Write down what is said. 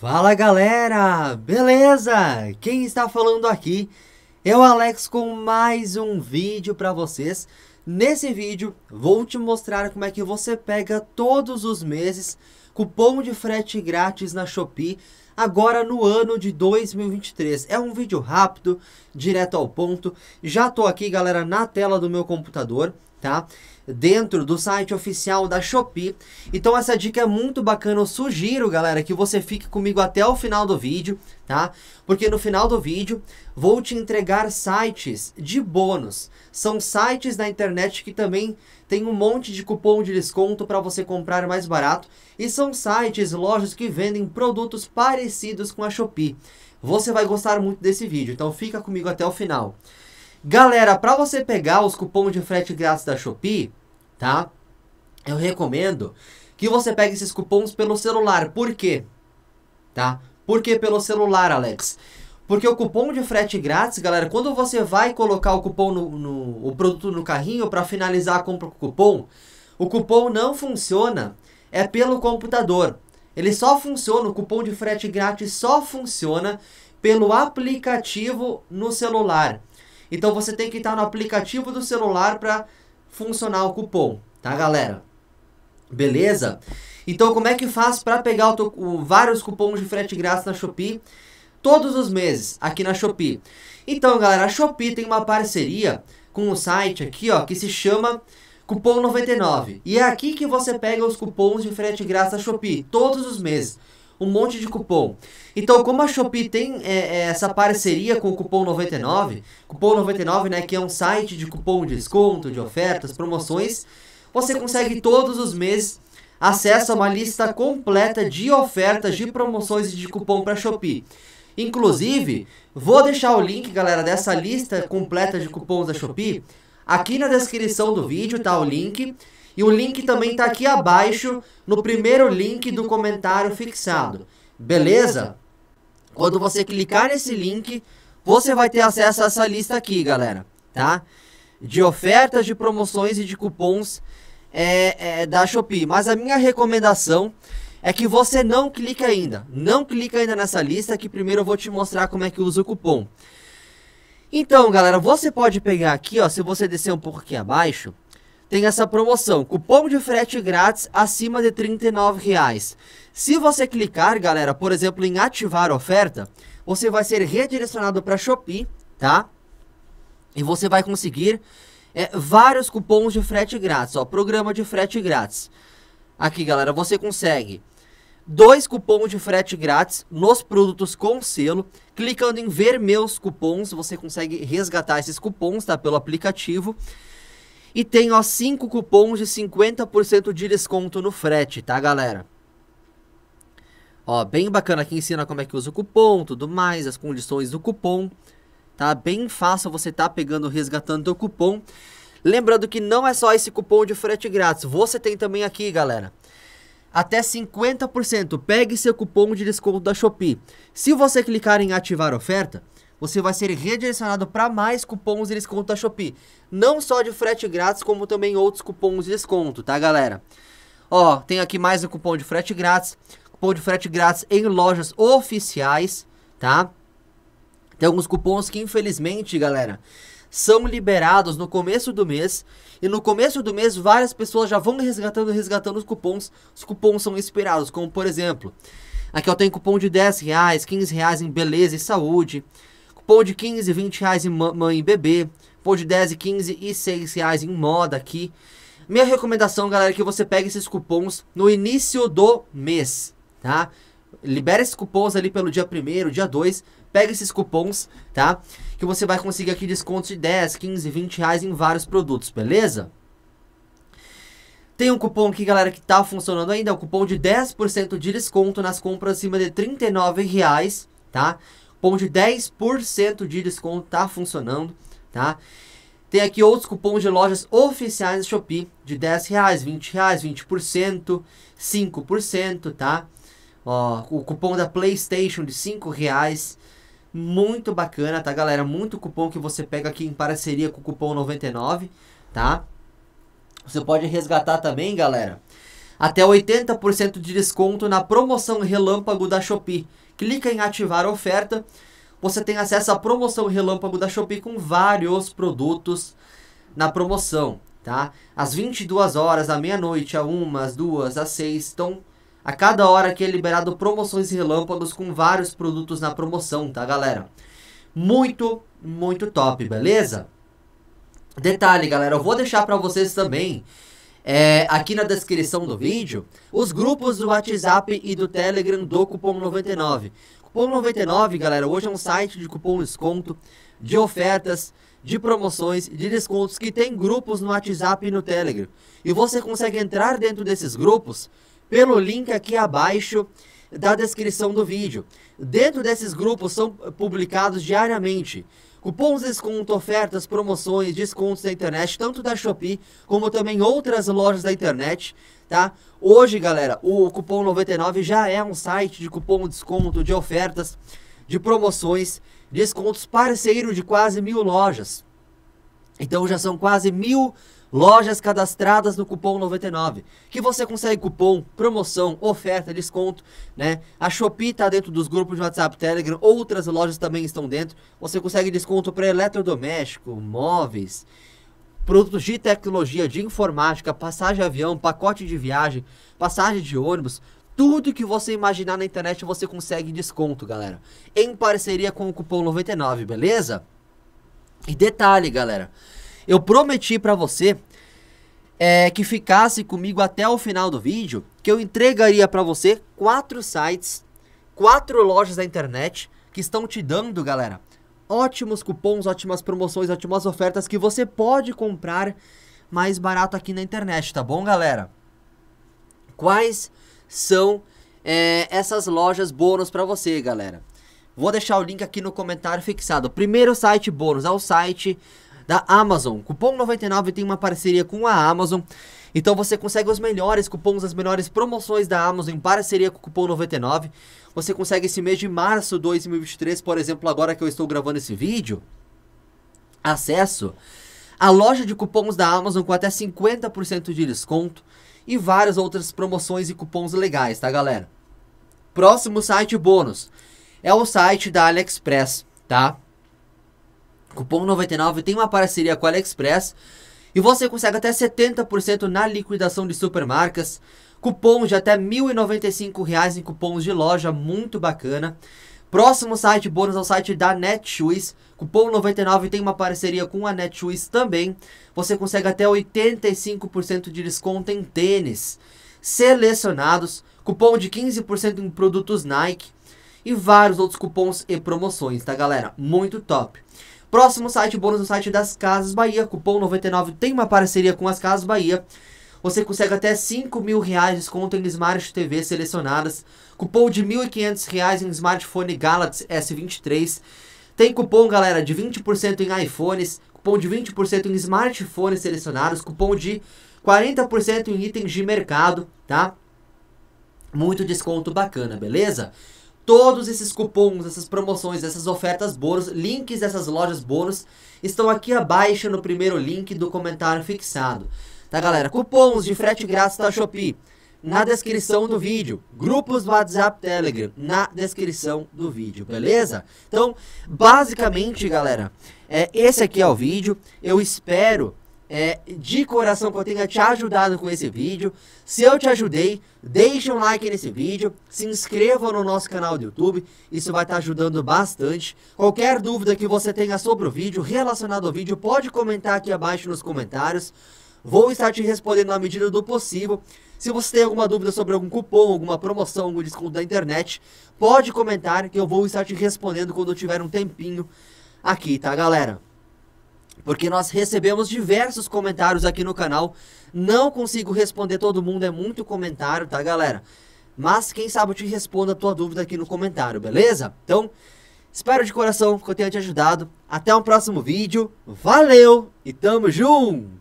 Fala galera, beleza? Quem está falando aqui é o Alex com mais um vídeo para vocês. Nesse vídeo vou te mostrar como é que você pega todos os meses cupom de frete grátis na Shopee agora no ano de 2023. É um vídeo rápido, direto ao ponto. Já tô aqui, galera, na tela do meu computador, tá? Dentro do site oficial da Shopee. Então essa dica é muito bacana. Eu sugiro, galera, que você fique comigo até o final do vídeo, tá? Porque no final do vídeo vou te entregar sites de bônus. São sites da internet que também tem um monte de cupom de desconto para você comprar mais barato. E são sites, lojas que vendem produtos parecidos com a Shopee. Você vai gostar muito desse vídeo, então fica comigo até o final. Galera, para você pegar os cupons de frete grátis da Shopee, tá? Eu recomendo que você pegue esses cupons pelo celular. Por quê? Tá? Por que pelo celular, Alex? Porque o cupom de frete grátis, galera, quando você vai colocar o cupom o produto no carrinho para finalizar a compra com o cupom não funciona, é pelo computador. Ele só funciona, o cupom de frete grátis só funciona pelo aplicativo no celular. Então você tem que estar no aplicativo do celular para funcionar o cupom, tá, galera? Beleza? Então como é que faz para pegar vários cupons de frete grátis na Shopee todos os meses aqui na Shopee? Então, galera, a Shopee tem uma parceria com um site aqui, ó, que se chama Cupom 99. E é aqui que você pega os cupons de frete grátis da Shopee todos os meses. Um monte de cupom. Então, como a Shopee tem essa parceria com o Cupom 99, Cupom 99, né, que é um site de cupom de desconto, de ofertas, promoções, você consegue todos os meses acesso a uma lista completa de ofertas, de promoções e de cupom para a Shopee. Inclusive, vou deixar o link, galera, dessa lista completa de cupons da Shopee aqui na descrição do vídeo, tá o link. E o link também tá aqui abaixo, no primeiro link do comentário fixado. Beleza? Quando você clicar nesse link, você vai ter acesso a essa lista aqui, galera, tá? De ofertas, de promoções e de cupons da Shopee. Mas a minha recomendação é que você não clique ainda. Não clica ainda nessa lista, que primeiro eu vou te mostrar como é que usa o cupom. Então, galera, você pode pegar aqui, ó, se você descer um pouco aqui abaixo, tem essa promoção, cupom de frete grátis acima de R$ 39,00. Se você clicar, galera, por exemplo, em ativar oferta, você vai ser redirecionado para a Shopee, tá? E você vai conseguir vários cupons de frete grátis, ó, programa de frete grátis. Aqui, galera, você consegue 2 cupons de frete grátis nos produtos com selo. Clicando em ver meus cupons, você consegue resgatar esses cupons, tá? Pelo aplicativo. E tem, ó, 5 cupons de 50% de desconto no frete, tá, galera? Ó, bem bacana, aqui ensina como é que usa o cupom, tudo mais, as condições do cupom. Tá bem fácil você tá pegando, resgatando o cupom. Lembrando que não é só esse cupom de frete grátis, você tem também aqui, galera, até 50%. Pegue seu cupom de desconto da Shopee. Se você clicar em ativar oferta, você vai ser redirecionado para mais cupons de desconto da Shopee. Não só de frete grátis, como também outros cupons de desconto, tá, galera? Ó, tem aqui mais um cupom de frete grátis. Cupom de frete grátis em lojas oficiais, tá? Tem alguns cupons que, infelizmente, galera, são liberados no começo do mês. E no começo do mês, várias pessoas já vão resgatando os cupons. Os cupons são expirados, como por exemplo, aqui eu tenho cupom de R$10, R$15 em beleza e saúde. Cupom de 15, 20 reais em mãe e bebê. Cupom de 10, 15 e 6 reais em moda aqui. Minha recomendação, galera, é que você pegue esses cupons no início do mês, tá? Libera esses cupons ali pelo dia 1º, dia 2. Pega esses cupons, tá? Que você vai conseguir aqui descontos de 10, 15, 20 reais em vários produtos, beleza? Tem um cupom aqui, galera, que tá funcionando ainda. É o cupom de 10% de desconto nas compras acima de R$ 39,00, tá? Cupom de 10% de desconto tá funcionando, tá? Tem aqui outros cupons de lojas oficiais da Shopee de R$10, R$20, 20%, 5%, tá? Ó, o cupom da PlayStation de R$5. Muito bacana, tá, galera? Muito cupom que você pega aqui em parceria com o Cupom 99, tá? Você pode resgatar também, galera, até 80% de desconto na promoção relâmpago da Shopee. Clica em ativar oferta, você tem acesso à promoção relâmpago da Shopee com vários produtos na promoção, tá? Às 22 horas, à meia-noite, à 1, às 2, às 6, então a cada hora aqui é liberado promoções relâmpagos com vários produtos na promoção, tá, galera? Muito, muito top, beleza? Detalhe, galera, eu vou deixar pra vocês também, aqui na descrição do vídeo, os grupos do WhatsApp e do Telegram do Cupom 99. Cupom 99, galera, hoje é um site de cupom desconto, de ofertas, de promoções, de descontos, que tem grupos no WhatsApp e no Telegram. E você consegue entrar dentro desses grupos pelo link aqui abaixo da descrição do vídeo. Dentro desses grupos são publicados diariamente cupons de desconto, ofertas, promoções, descontos da internet, tanto da Shopee como também outras lojas da internet, tá? Hoje, galera, o Cupom 99 já é um site de cupom de desconto, de ofertas, de promoções, descontos parceiro de quase 1000 lojas. Então já são quase 1000 lojas cadastradas no Cupom 99, que você consegue cupom, promoção, oferta, desconto, né? A Shopee tá dentro dos grupos de WhatsApp, Telegram, outras lojas também estão dentro. Você consegue desconto para eletrodoméstico, móveis, produtos de tecnologia, de informática, passagem de avião, pacote de viagem, passagem de ônibus. Tudo que você imaginar na internet você consegue desconto, galera, em parceria com o Cupom 99, beleza? E detalhe, galera, eu prometi pra você que ficasse comigo até o final do vídeo, que eu entregaria pra você 4 sites, 4 lojas da internet que estão te dando, galera, ótimos cupons, ótimas promoções, ótimas ofertas que você pode comprar mais barato aqui na internet, tá bom, galera? Quais são essas lojas bônus pra você, galera? Vou deixar o link aqui no comentário fixado. O primeiro site bônus é o site da Amazon. Cupom 99 tem uma parceria com a Amazon, então você consegue os melhores cupons, as melhores promoções da Amazon em parceria com o Cupom 99. Você consegue esse mês de março de 2023, por exemplo, agora que eu estou gravando esse vídeo, acesso à loja de cupons da Amazon com até 50% de desconto e várias outras promoções e cupons legais, tá, galera? Próximo site bônus é o site da AliExpress, tá? Cupom 99 tem uma parceria com a AliExpress e você consegue até 70% na liquidação de supermarcas, cupons de até R$ 1.095 em cupons de loja, muito bacana. Próximo site bônus é o site da Netshoes. Cupom 99 tem uma parceria com a Netshoes também. Você consegue até 85% de desconto em tênis selecionados, cupom de 15% em produtos Nike e vários outros cupons e promoções, tá, galera? Muito top. Próximo site bônus é o site das Casas Bahia. Cupom 99 tem uma parceria com as Casas Bahia. Você consegue até R$ 5.000 de desconto em Smart TV selecionadas. Cupom de R$ 1.500 em smartphone Galaxy S23. Tem cupom, galera, de 20% em iPhones. Cupom de 20% em smartphones selecionados. Cupom de 40% em itens de mercado, tá? Muito desconto bacana, beleza? Todos esses cupons, essas promoções, essas ofertas bônus, links dessas lojas bônus estão aqui abaixo no primeiro link do comentário fixado. Tá, galera? Cupons de frete grátis da Shopee na descrição do vídeo. Grupos do WhatsApp, Telegram na descrição do vídeo, beleza? Então, basicamente, galera, esse aqui é o vídeo. Eu espero de coração que eu tenha te ajudado com esse vídeo. Se eu te ajudei, deixa um like nesse vídeo, se inscreva no nosso canal do YouTube, isso vai estar ajudando bastante. Qualquer dúvida que você tenha sobre o vídeo, relacionado ao vídeo, pode comentar aqui abaixo nos comentários. Vou estar te respondendo na medida do possível. Se você tem alguma dúvida sobre algum cupom, alguma promoção, algum desconto da internet, pode comentar que eu vou estar te respondendo quando eu tiver um tempinho aqui, tá, galera? Porque nós recebemos diversos comentários aqui no canal. Não consigo responder todo mundo, é muito comentário, tá, galera? Mas quem sabe eu te respondo a tua dúvida aqui no comentário, beleza? Então, espero de coração que eu tenha te ajudado. Até um próximo vídeo. Valeu e tamo junto!